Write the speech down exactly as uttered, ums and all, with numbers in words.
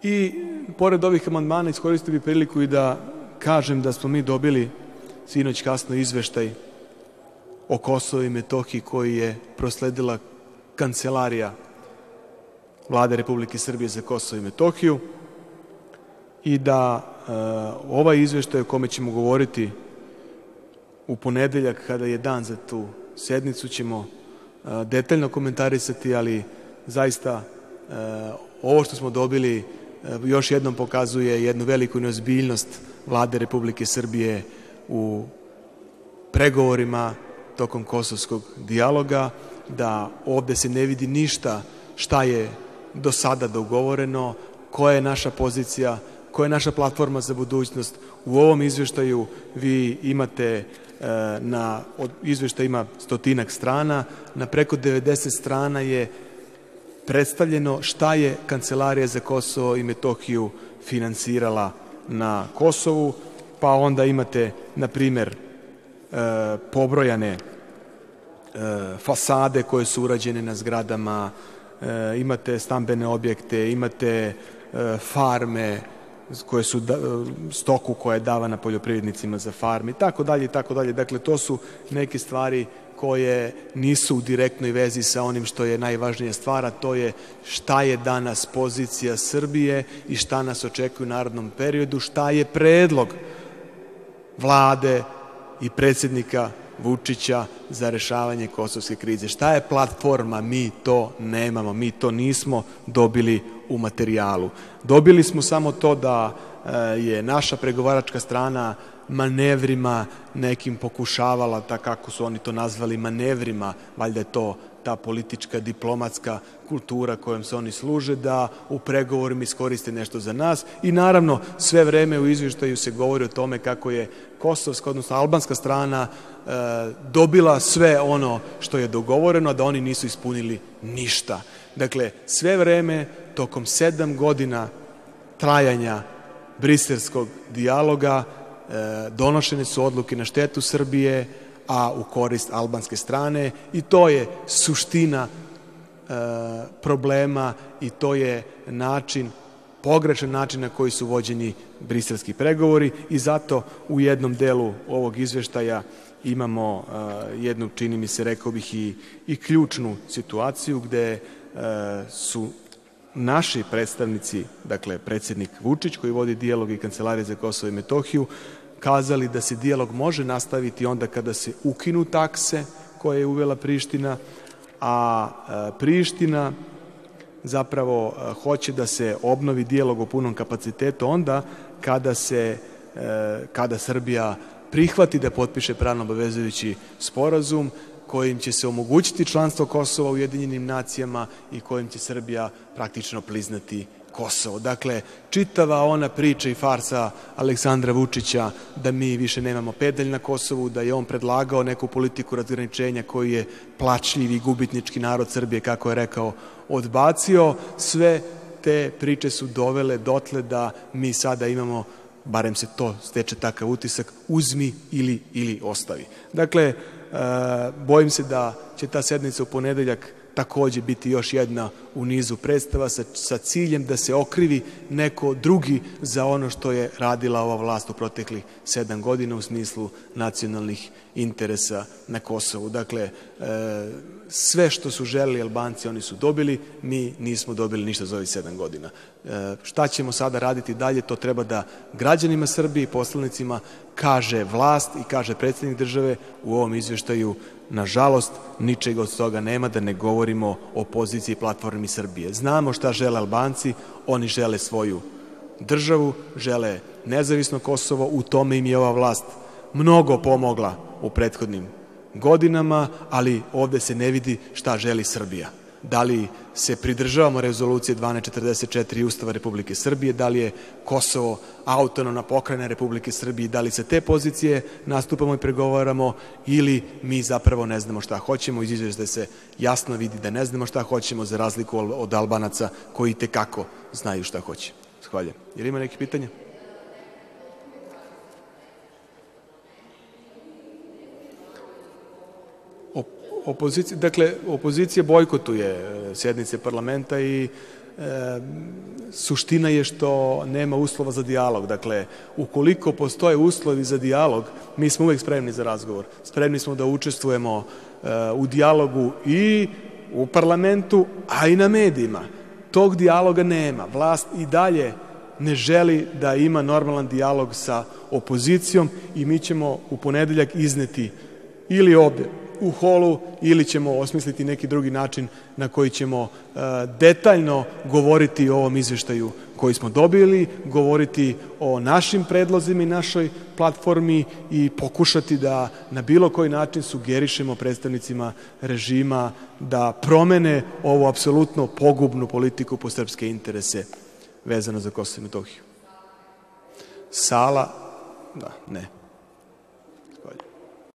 I pored ovih amandmana iskoristio bih priliku i da kažem da smo mi dobili sinoć kasno izveštaj o Kosovu i Metohiji koji je prosledila Kancelarija Vlade Republike Srbije za Kosovo i Metohiju i da e, ovaj izveštaj o kome ćemo govoriti u ponedeljak kada je dan za tu sednicu ćemo e, detaljno komentarisati, ali zaista e, ovo što smo dobili e, još jednom pokazuje jednu veliku neozbiljnost Vlade Republike Srbije u pregovorima tokom kosovskog dijaloga, da ovde se ne vidi ništa šta je do sada dogovoreno, koja je naša pozicija, koja je naša platforma za budućnost. U ovom izveštaju vi imate, e, na, od, izveštaj ima stotinak strana, na preko devedeset strana je predstavljeno šta je Kancelarija za Kosovo i Metohiju finansirala na Kosovu, pa onda imate, na primer, e, pobrojane e, fasade koje su urađene na zgradama, e, imate stambene objekte, imate e, farme koje su da, stoku koja je davana poljoprivrednicima za farme i tako dalje i tako dalje. Dakle, to su neke stvari koje nisu u direktnoj vezi sa onim što je najvažnija stvar, a to je šta je danas pozicija Srbije i šta nas očekuje u narednom periodu, šta je predlog Vlade i predsjednika Vučića za rešavanje kosovske krize. Šta je platforma? Mi to nemamo, mi to nismo dobili u materijalu. Dobili smo samo to da je naša pregovaračka strana manevrima nekim pokušavala, tako kako su oni to nazvali manevrima, valjda je to ta politička, diplomatska kultura kojom se oni služe, da u pregovorima iskoriste nešto za nas. I naravno, sve vreme u izvještaju se govori o tome kako je kosovska, odnosno albanska strana e, dobila sve ono što je dogovoreno, a da oni nisu ispunili ništa. Dakle, sve vreme, tokom sedam godina trajanja briselskog dijaloga, e, donošene su odluke na štetu Srbije, a u korist albanske strane, i to je suština e, problema i to je način, pogrešan način na koji su vođeni briselski pregovori i zato u jednom delu ovog izveštaja imamo e, jednu, čini mi se, rekao bih i, i ključnu situaciju gde e, su naši predstavnici, dakle predsjednik Vučić koji vodi dijalog i Kancelarija za Kosovo i Metohiju, kazali da se dijalog može nastaviti onda kada se ukinu takse koje je uvela Priština, a Priština zapravo hoće da se obnovi dijalog u punom kapacitetu onda kada se kada Srbija prihvati da potpiše pravno obavezujući sporazum kojim će se omogućiti članstvo Kosova u Ujedinjenim nacijama i kojim će Srbija praktično priznati Kosovo. Dakle, čitava ona priča i farsa Aleksandra Vučića da mi više nemamo pedalj na Kosovu, da je on predlagao neku politiku razgraničenja koju je plačljiv i gubitnički narod Srbije, kako je rekao, odbacio, sve te priče su dovele dotle da mi sada imamo, barem se to steče takav utisak, uzmi ili, ili ostavi. Dakle, e, bojim se da će ta sednica u ponedeljak takođe biti još jedna u nizu predstava sa, sa ciljem da se okrivi neko drugi za ono što je radila ova vlast u proteklih sedam godina u smislu nacionalnih interesa na Kosovu. Dakle, e, sve što su želeli Albanci oni su dobili, mi nismo dobili ništa za ovih sedam godina. E, šta ćemo sada raditi dalje, to treba da građanima Srbije i poslanicima kaže vlast i kaže predsjednik države. U ovom izveštaju nažalost ničega od toga nema, da ne govorimo o poziciji platformi Srbije. Znamo šta žele Albanci, oni žele svoju državu, žele nezavisno Kosovo, u tome im je ova vlast mnogo pomogla u prethodnim godinama, ali ovde se ne vidi šta želi Srbija. Da li se pridržavamo rezolucije dvanaest četrdeset četiri Ustava Republike Srbije, da li je Kosovo autonomna pokrajina Republike Srbije, da li sa te pozicije nastupamo i pregovaramo ili mi zapravo ne znamo šta hoćemo. Iz izveštaja se jasno vidi da ne znamo šta hoćemo, za razliku od Albanaca koji itekako znaju šta hoće. Zahvaljujem. Jel ima neki pitanja? Opozicija, dakle, opozicija bojkotuje sjednice parlamenta i suština je što nema uslova za dijalog. Dakle, ukoliko postoje uslovi za dijalog, mi smo uvek spremni za razgovor. Spremni smo da učestvujemo u dijalogu i u parlamentu, a i na medijima. Tog dijaloga nema. Vlast i dalje ne želi da ima normalan dijalog sa opozicijom i mi ćemo u ponedeljak izneti ili ovde u holu ili ćemo osmisliti neki drugi način na koji ćemo detaljno govoriti o ovom izveštaju koji smo dobili, govoriti o našim predlozima i našoj platformi i pokušati da na bilo koji način sugerišemo predstavnicima režima da promene ovu apsolutno pogubnu politiku po srpske interese vezano za Kosovo i Metohiju. Sala, da, ne.